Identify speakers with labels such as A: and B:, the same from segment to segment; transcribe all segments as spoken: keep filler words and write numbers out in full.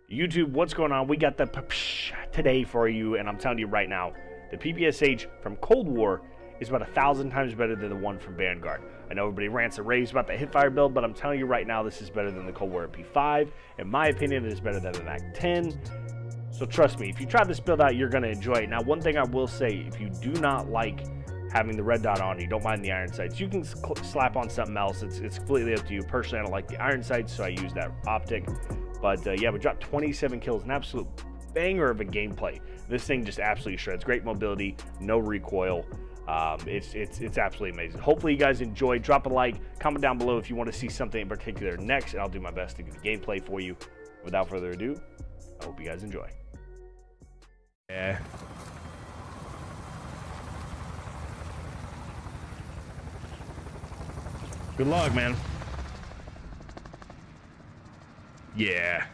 A: YouTube, what's going on? We got the P P S H today for you, and I'm telling you right now, the P P S H from Cold War is about a thousand times better than the one from Vanguard. I know everybody rants and raves about the hipfire build, but I'm telling you right now, this is better than the Cold War M P five. In my opinion, it is better than the M A C ten. So trust me, if you try this build out, you're going to enjoy it. Now, one thing I will say, if you do not like having the red dot on, you don't mind the iron sights, you can slap on something else. It's, it's completely up to you. Personally, I don't like the iron sights, so I use that optic. But uh, yeah, we dropped twenty-seven kills, an absolute banger of a gameplay. This thing just absolutely shreds. Great mobility, no recoil. Um, it's, it's, it's absolutely amazing. Hopefully you guys enjoyed. Drop a like, comment down below if you want to see something in particular next, and I'll do my best to get the gameplay for you. Without further ado, I hope you guys enjoy. Yeah. Good luck, man. Yeah.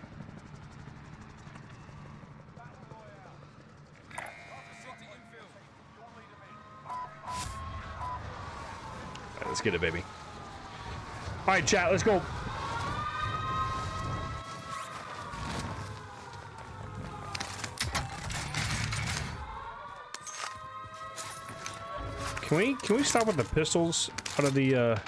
A: All right, let's get it, baby. All right, chat, let's go. Can we can we stop with the pistols out of the uh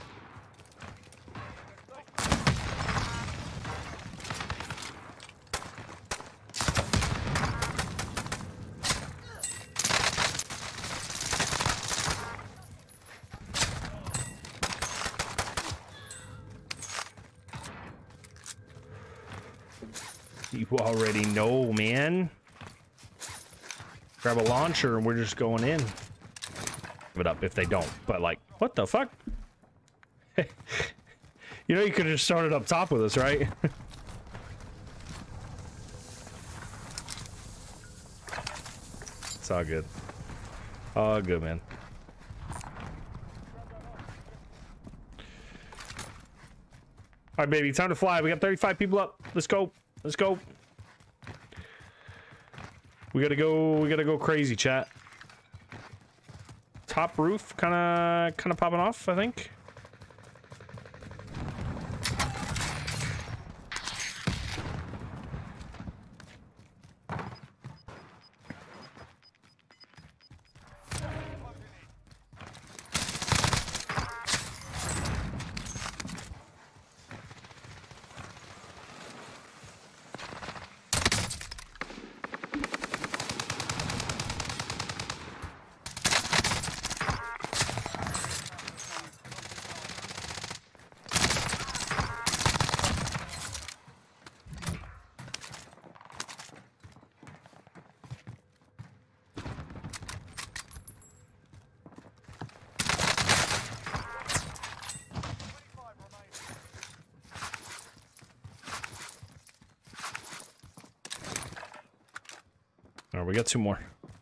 A: You already know, man. Grab a launcher and we're just going in. Give it up if they don't, but like, what the fuck? You know, you could have just started up top with us, right? It's all good. All good, man. All right, baby, time to fly. We got thirty-five people up. Let's go. Let's go. We gotta go. We gotta go crazy, chat. Top roof, kind of, kind of popping off, I think. All right, we got two more.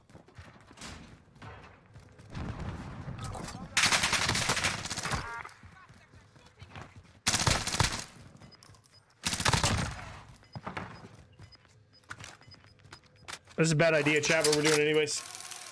A: This is a bad idea, chat, but we're doing it anyways.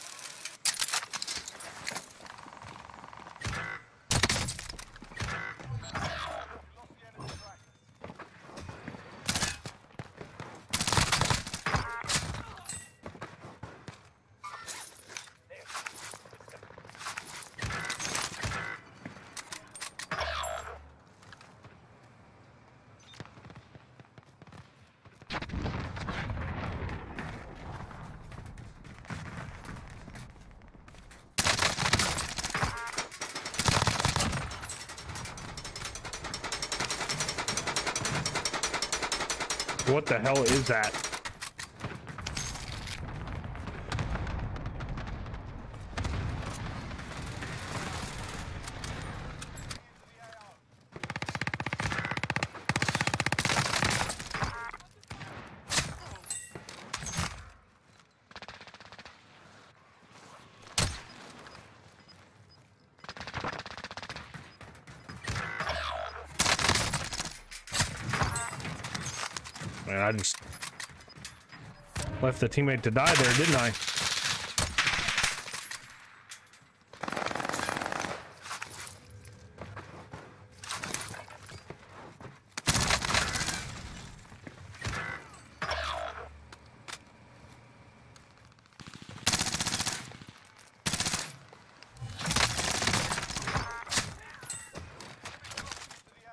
A: What the hell is that? Man, I just left the teammate to die there, didn't I?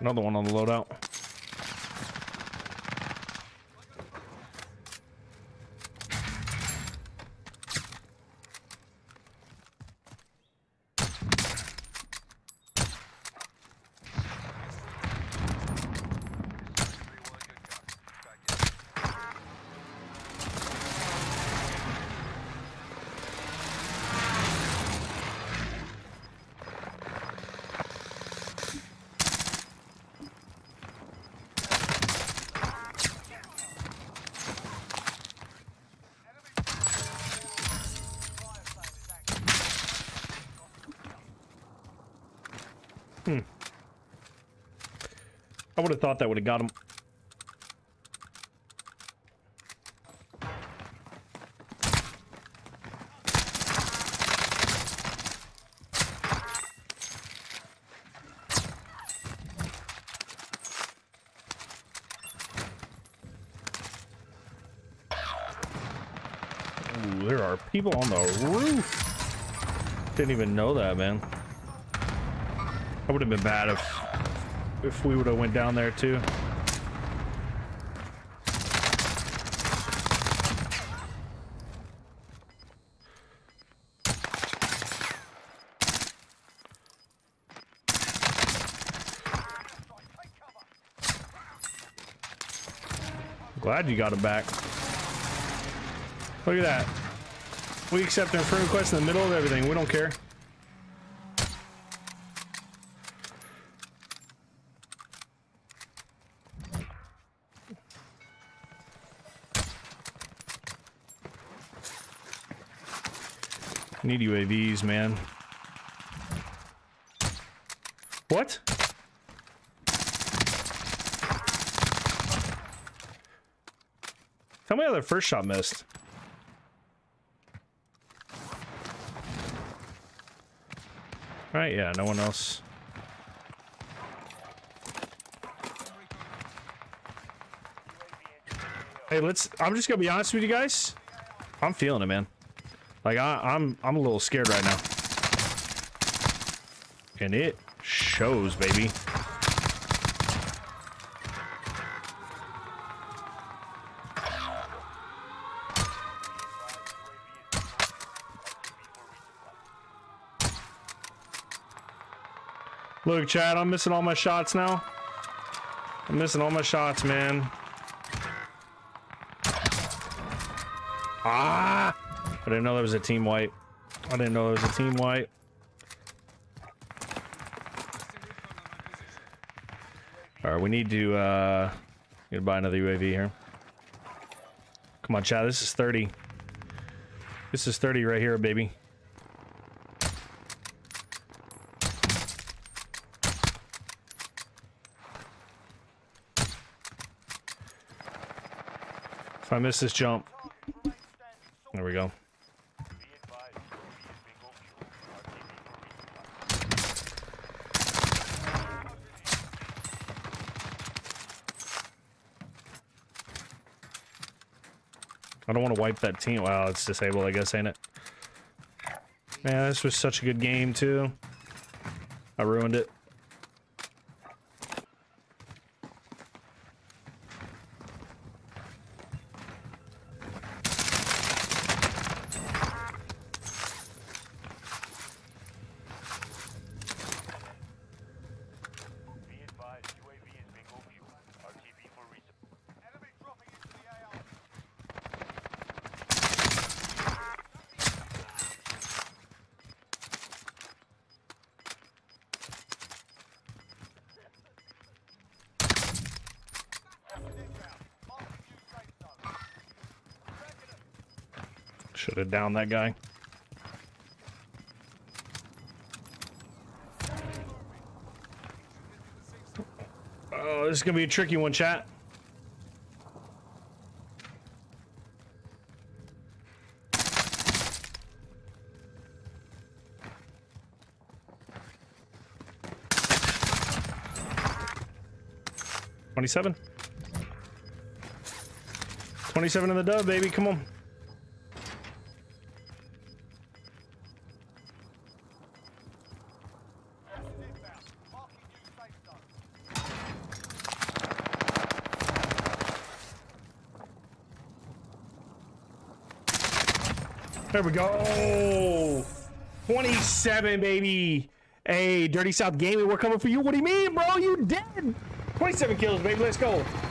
B: Another one on the loadout. Hmm. I would have thought that would have got him. Ooh, there are people on the roof. Didn't even know that, man. That would have been bad if if we would have went down there too. Glad you got it back. Look at that. We accept a friend request in the middle of everything. We don't care. Need U A Vs, man. What? Tell me how their first shot missed. Alright, yeah, no one else. Hey, let's... I'm just gonna be honest with you guys. I'm feeling it, man. Like, I, I'm I'm a little scared right now. And it shows, baby. Look, Chad, I'm missing all my shots now. I'm missing all my shots, man. Ah! I didn't know there was a team wipe. I didn't know there was a team wipe. Alright, we need to, uh... need to buy another U A V here. Come on, Chad, this is thirty. This is thirty right here, baby. If I miss this jump... There we go. I don't want to wipe that team. Wow, it's disabled, I guess, ain't it? Man, this was such a good game, too. I ruined it. Should have downed that guy. Oh, this is gonna be a tricky one, chat. Twenty-seven. Twenty-seven in the dub, baby. Come on. There we go. twenty-seven, baby. Hey, Dirty South Gaming, we're coming for you. What do you mean, bro? You dead. twenty-seven kills, baby. Let's go.